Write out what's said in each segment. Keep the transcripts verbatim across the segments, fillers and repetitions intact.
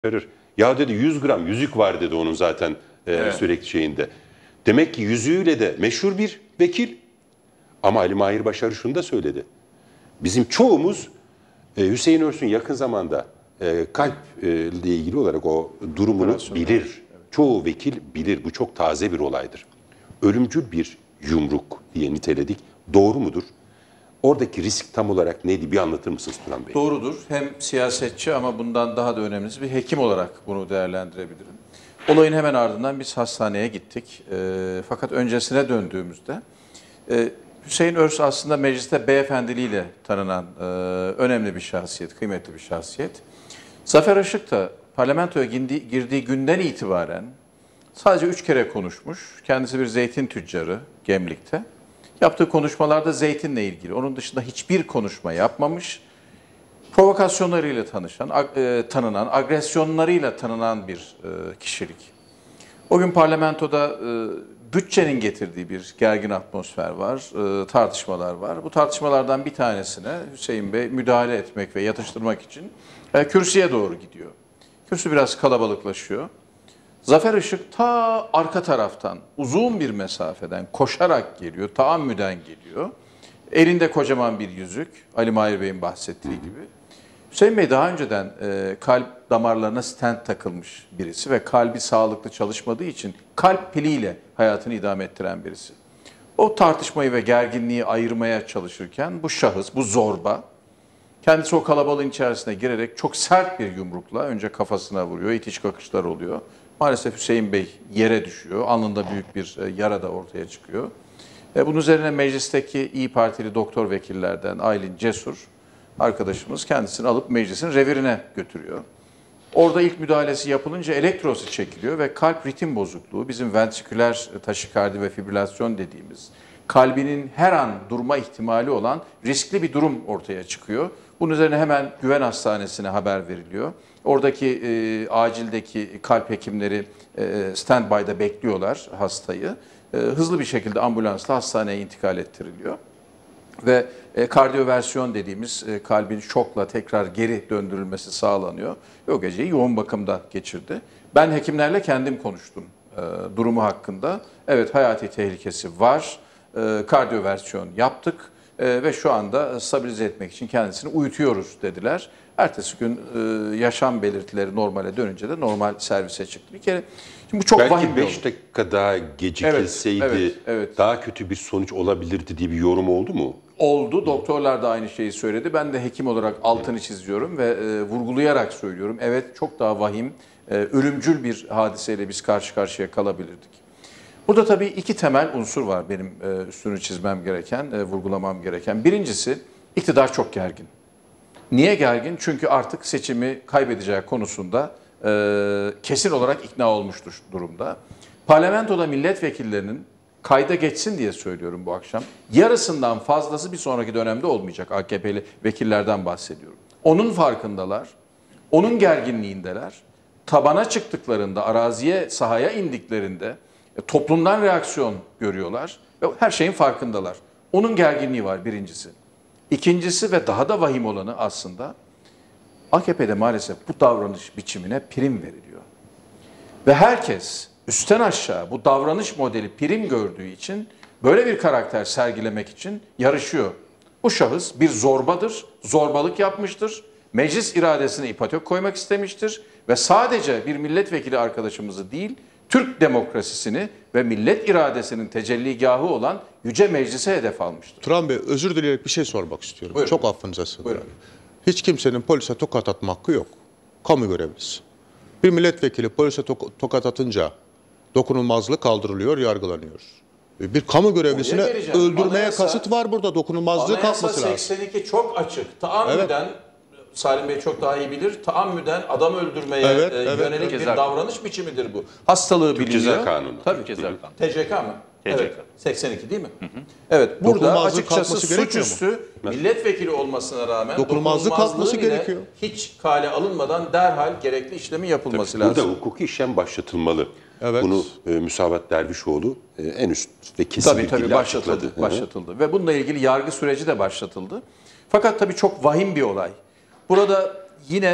verir. Ya dedi yüz gram yüzük var dedi onun zaten e, evet. sürekli şeyinde. Demek ki yüzüğüyle de meşhur bir vekil. Ama Ali Mahir Başarı şunu da söyledi. Bizim çoğumuz e, Hüseyin Örsün yakın zamanda e, kalp e, ile ilgili olarak o durumunu bilir. Evet. Çoğu vekil bilir. Bu çok taze bir olaydır. Ölümcül bir yumruk diye niteledik. Doğru mudur? Oradaki risk tam olarak neydi? Bir anlatır mısınız Turan Bey? Doğrudur. Hem siyasetçi ama bundan daha da önemlisi bir hekim olarak bunu değerlendirebilirim. Olayın hemen ardından biz hastaneye gittik. E, fakat öncesine döndüğümüzde e, Hüseyin Örs aslında mecliste beyefendiliğiyle tanınan e, önemli bir şahsiyet, kıymetli bir şahsiyet. Zafer Işık da parlamentoya girdiği, girdiği günden itibaren sadece üç kere konuşmuş. Kendisi bir zeytin tüccarı Gemlik'te. Yaptığı konuşmalarda zeytinle ilgili. Onun dışında hiçbir konuşma yapmamış. Provokasyonlarıyla tanışan, e, tanınan, agresyonlarıyla tanınan bir e, kişilik. O gün parlamentoda e, bütçenin getirdiği bir gergin atmosfer var, e, tartışmalar var. Bu tartışmalardan bir tanesine Hüseyin Bey müdahale etmek ve yatıştırmak için e, kürsüye doğru gidiyor. Kürsü biraz kalabalıklaşıyor. Zafer Işık ta arka taraftan uzun bir mesafeden koşarak geliyor, taammüden geliyor. Elinde kocaman bir yüzük, Ali Mahir Bey'in bahsettiği gibi. Hüseyin Bey daha önceden e, kalp damarlarına stent takılmış birisi ve kalbi sağlıklı çalışmadığı için kalp piliyle hayatını idame ettiren birisi. O tartışmayı ve gerginliği ayırmaya çalışırken bu şahıs, bu zorba, kendisi o kalabalığın içerisine girerek çok sert bir yumrukla önce kafasına vuruyor, itiş kakışlar oluyor. Maalesef Hüseyin Bey yere düşüyor, alnında büyük bir yara da ortaya çıkıyor. E, bunun üzerine meclisteki İYİ Partili doktor vekillerden Aylin Cesur arkadaşımız kendisini alıp meclisin revirine götürüyor. Orada ilk müdahalesi yapılınca elektrosu çekiliyor ve kalp ritim bozukluğu, bizim ventriküler taşikardi ve fibrilasyon dediğimiz kalbinin her an durma ihtimali olan riskli bir durum ortaya çıkıyor. Bunun üzerine hemen Güven Hastanesi'ne haber veriliyor. Oradaki e, acildeki kalp hekimleri e, stand-by'da bekliyorlar hastayı. E, hızlı bir şekilde ambulansla hastaneye intikal ettiriliyor. Ve e, kardiyoversiyon dediğimiz e, kalbin şokla tekrar geri döndürülmesi sağlanıyor. Ve o geceyi yoğun bakımda geçirdi. Ben hekimlerle kendim konuştum e, durumu hakkında. Evet, hayati tehlikesi var. E, kardiyoversiyon yaptık e, ve şu anda stabilize etmek için kendisini uyutuyoruz dediler. Ertesi gün e, yaşam belirtileri normale dönünce de normal servise çıktı. Bir kere şimdi bu çok vahim bir oldu. Belki beş dakika daha gecikilseydi evet, evet, evet. daha kötü bir sonuç olabilirdi diye bir yorum oldu mu? Oldu. Doktorlar da aynı şeyi söyledi. Ben de hekim olarak altını çiziyorum ve e, vurgulayarak söylüyorum. Evet, çok daha vahim, e, ölümcül bir hadiseyle biz karşı karşıya kalabilirdik. Burada tabii iki temel unsur var benim e, üstünü çizmem gereken, e, vurgulamam gereken. Birincisi, iktidar çok gergin. Niye gergin? Çünkü artık seçimi kaybedeceği konusunda e, kesin olarak ikna olmuş durumda. Parlamentoda milletvekillerinin kayda geçsin diye söylüyorum bu akşam. Yarısından fazlası bir sonraki dönemde olmayacak. A K P'li vekillerden bahsediyorum. Onun farkındalar, onun gerginliğindeler. Tabana çıktıklarında, araziye, sahaya indiklerinde e, toplumdan reaksiyon görüyorlar ve her şeyin farkındalar. Onun gerginliği var birincisi. İkincisi ve daha da vahim olanı aslında A K P'de maalesef bu davranış biçimine prim veriliyor. Ve herkes üstten aşağı bu davranış modeli prim gördüğü için böyle bir karakter sergilemek için yarışıyor. Bu şahıs bir zorbadır, zorbalık yapmıştır, meclis iradesine ipotek koymak istemiştir ve sadece bir milletvekili arkadaşımızı değil, Türk demokrasisini ve millet iradesinin tecelligahı olan yüce meclise hedef almıştır. Turan Bey, özür dileyerek bir şey sormak istiyorum. Buyurun. Çok affınıza sığınıyorum. Hiç kimsenin polise tokat atma hakkı yok. Kamu görevlisi. Bir milletvekili polise to tokat atınca dokunulmazlık kaldırılıyor, yargılanıyor. Bir kamu görevlisine öldürmeye Anayasa, kasıt var burada. Dokunulmazlığı kalkması lazım. Anayasa seksen iki çok açık. Taammüden, evet. Salim Bey çok daha iyi bilir. Taammüden adam öldürmeye evet, e, evet, yönelik evet. bir davranış biçimidir bu. Hastalığı Türk biliniyor. Ceza Kanunu. Tabii Ceza Kanunu. T C K mı? T C K. Evet. seksen iki değil mi? Hı hı. Evet. Burada açıkçası suçüstü milletvekili olmasına rağmen dokunulmazlık kalkması gerekiyor. Hiç kale alınmadan derhal gerekli işlemin yapılması Tabii, lazım. Burada hukuki işlem başlatılmalı. Evet. Bunu e, Müsavat Dervişoğlu e, en üst ve kesin tabii, bir tabii, dille başlatıldı, açıkladı. başlatıldı. Ve bununla ilgili yargı süreci de başlatıldı. Fakat tabii çok vahim bir olay. Burada yine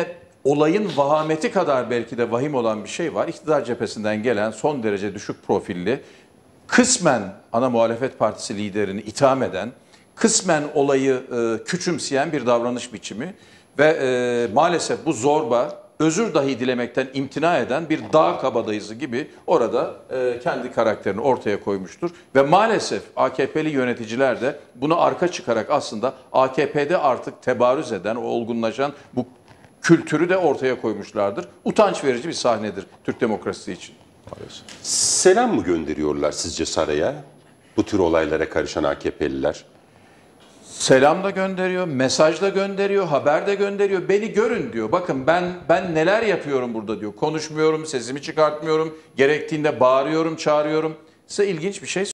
olayın vahameti kadar belki de vahim olan bir şey var. İktidar cephesinden gelen son derece düşük profilli, kısmen ana muhalefet partisi liderini itham eden, kısmen olayı e, küçümseyen bir davranış biçimi ve e, maalesef bu zorba, özür dahi dilemekten imtina eden bir dağ kabadayısı gibi orada e, kendi karakterini ortaya koymuştur. Ve maalesef A K P'li yöneticiler de bunu arka çıkarak aslında A K P'de artık tebarüz eden, o olgunlaşan bu kültürü de ortaya koymuşlardır. Utanç verici bir sahnedir Türk demokrasisi için. Selam mı gönderiyorlar sizce saraya? Bu tür olaylara karışan A K P'liler. Selam da gönderiyor, mesaj da gönderiyor, haber de gönderiyor. Beni görün diyor. Bakın ben ben neler yapıyorum burada diyor. Konuşmuyorum, sesimi çıkartmıyorum. Gerektiğinde bağırıyorum, çağırıyorum. Size ilginç bir şey